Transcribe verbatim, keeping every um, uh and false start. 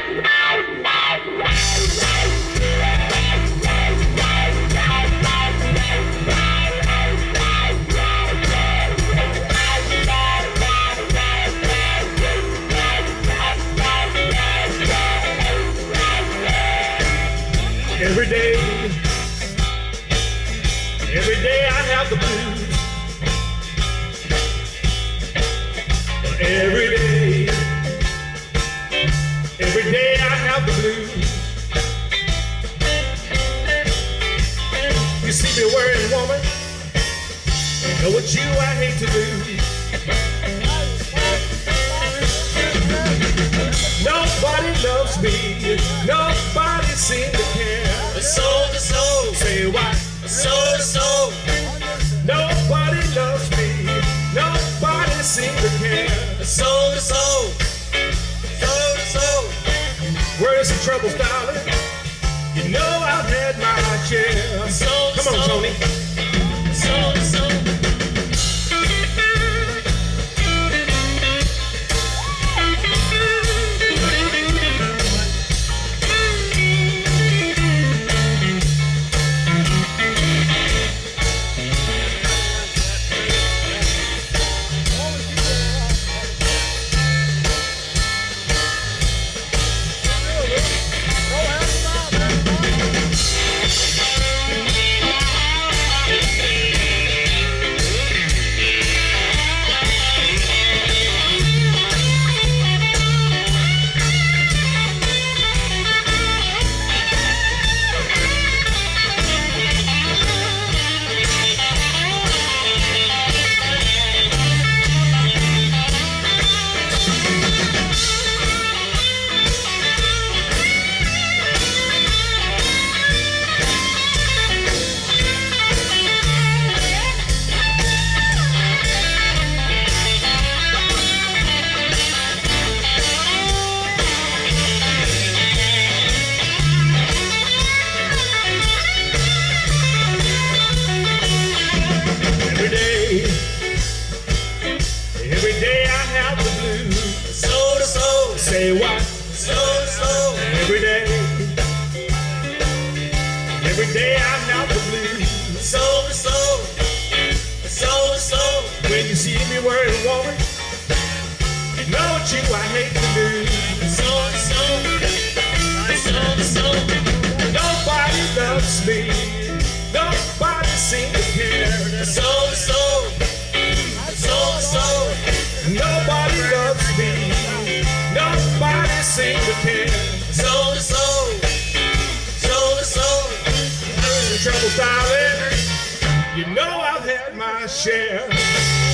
Every day, every day I have the blues. Every day, every day I have the blues. You see me worrying, woman, know what you I hate to do. Nobody loves me, nobody seems to care. Soul to soul, say why? Soul to soul, nobody loves me, nobody seems to care. Soul to soul, soul to soul. Where is the trouble, darling? You know I've had my share. Soul to Come on, soul. Tony. Soul to soul. Say what? Soul to soul. Every day, every day I have the blues. Soul to soul, soul to soul. When you see me worrying, woman, you know what you I hate to do. Soul to soul, soul to soul. Nobody loves me, nobody seems to care. Soul to soul, soul to soul. Nobody loves me, nobody seems to care. Soul to soul, soul to soul. Trouble, darling, you know I've had my share.